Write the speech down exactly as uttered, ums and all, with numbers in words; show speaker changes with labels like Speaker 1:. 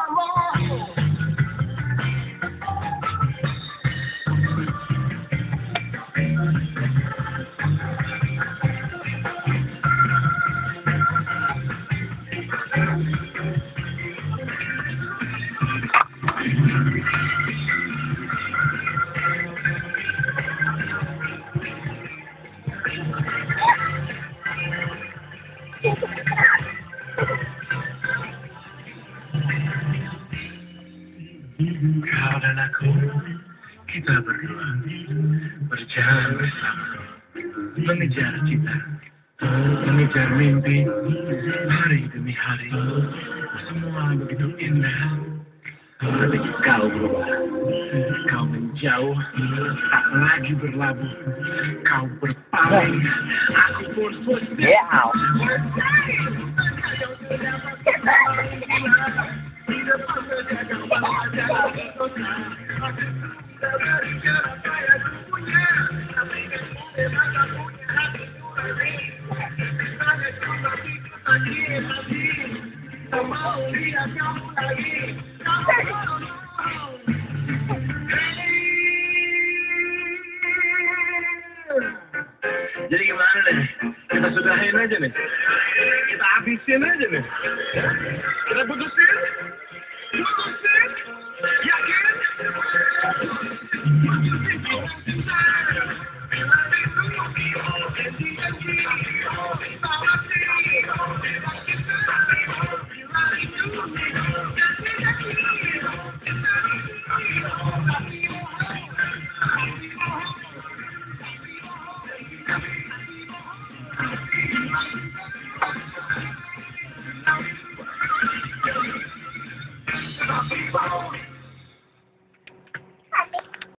Speaker 1: Kau dan aku, kita berdua berjalan bersama, mengejar cita, mengejar mimpi, hari demi hari, semua begitu indah. Tapi kau berubah, kau menjauh, tak lagi berlabuh, kau berpaling, aku pun pusing.
Speaker 2: Yeah.
Speaker 1: Jadi gimana nih? Kita sudahin aja nih. Kita habisin aja nih. Kita putusin? Putusin? Yakin? Stop